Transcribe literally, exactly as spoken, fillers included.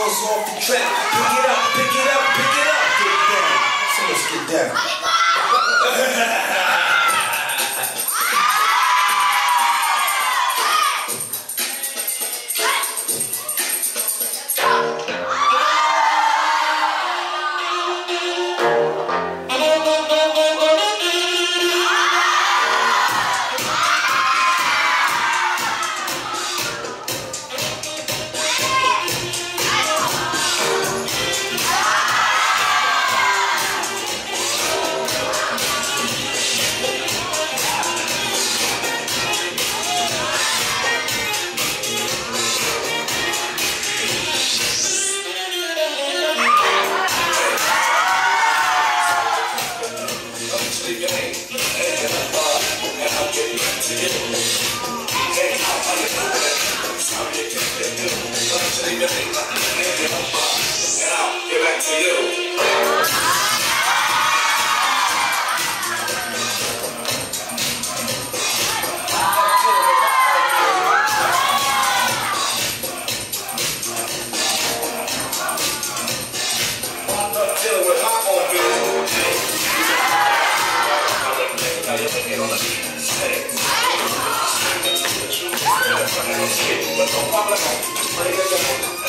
hours off the track. Pick it up, pick it up, pick it up. Get it down. So let's get down. Get back to you. But don't pop like